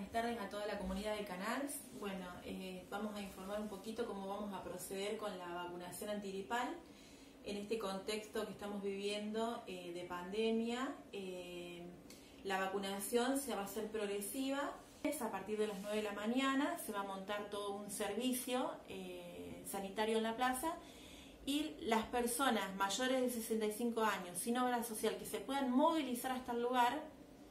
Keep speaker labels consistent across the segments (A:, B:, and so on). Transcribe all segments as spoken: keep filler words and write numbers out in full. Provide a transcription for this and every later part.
A: buenas tardes a toda la comunidad de Canals. Bueno, eh, vamos a informar un poquito cómo vamos a proceder con la vacunación antigripal en este contexto que estamos viviendo eh, de pandemia. Eh, la vacunación se va a hacer progresiva. A partir de las nueve de la mañana se va a montar todo un servicio eh, sanitario en la plaza, y las personas mayores de sesenta y cinco años sin obra social que se puedan movilizar hasta el lugar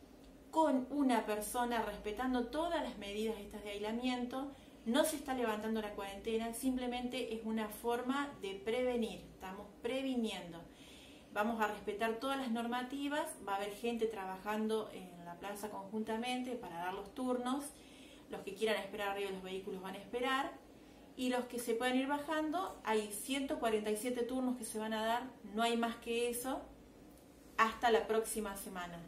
A: con una persona respetando todas las medidas estas de aislamiento. No se está levantando la cuarentena, simplemente es una forma de prevenir, estamos previniendo. Vamos a respetar todas las normativas, va a haber gente trabajando en la plaza conjuntamente para dar los turnos. Los que quieran esperar arriba de los vehículos van a esperar, y los que se puedan ir bajando, hay ciento cuarenta y siete turnos que se van a dar, no hay más que eso, hasta la próxima semana.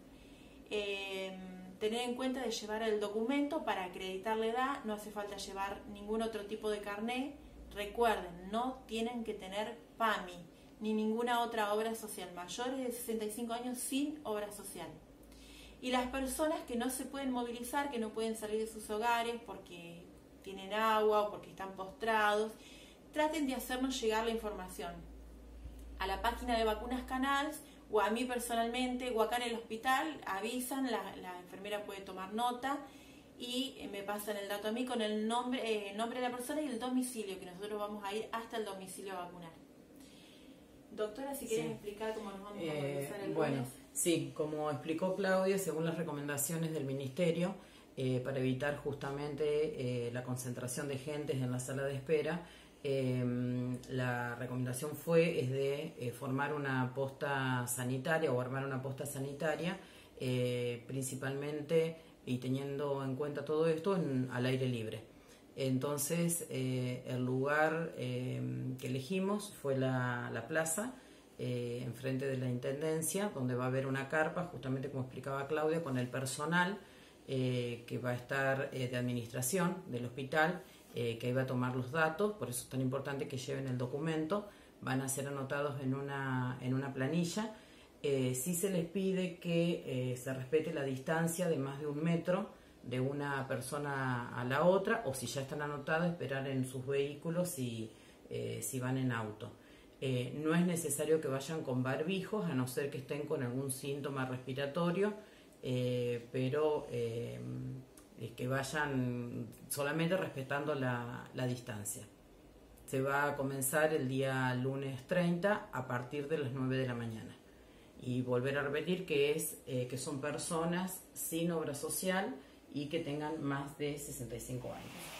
A: Eh, tener en cuenta de llevar el documento para acreditar la edad, no hace falta llevar ningún otro tipo de carné. Recuerden, no tienen que tener P A M I ni ninguna otra obra social, mayores de sesenta y cinco años sin obra social. Y las personas que no se pueden movilizar, que no pueden salir de sus hogares porque tienen agua o porque están postrados, traten de hacernos llegar la información a la página de Vacunas Canals, o a mí personalmente, o acá en el hospital, avisan, la, la enfermera puede tomar nota y me pasan el dato a mí con el nombre, eh, nombre de la persona y el domicilio, que nosotros vamos a ir hasta el domicilio a vacunar. Doctora, si quieres sí. explicar cómo nos vamos a movilizar el
B: eh, Bueno,
A: lunes.
B: sí, como explicó Claudia, según las recomendaciones del Ministerio, eh, para evitar justamente eh, la concentración de gentes en la sala de espera, Eh, la recomendación fue es de eh, formar una posta sanitaria o armar una posta sanitaria, eh, principalmente y teniendo en cuenta todo esto en, al aire libre. Entonces eh, el lugar eh, que elegimos fue la, la plaza, eh, enfrente de la Intendencia, donde va a haber una carpa, justamente como explicaba Claudia, con el personal eh, que va a estar eh, de administración del hospital, Eh, que iba a tomar los datos. Por eso es tan importante que lleven el documento. Van a ser anotados en una, en una planilla. Eh, sí se les pide que eh, se respete la distancia de más de un metro de una persona a la otra, o si ya están anotadas, esperar en sus vehículos si, eh, si van en auto. Eh, no es necesario que vayan con barbijos, a no ser que estén con algún síntoma respiratorio, eh, pero eh, que vayan solamente respetando la, la distancia. Se va a comenzar el día lunes treinta a partir de las nueve de la mañana. Y volver a repetir que, es, eh, que son personas sin obra social y que tengan más de sesenta y cinco años.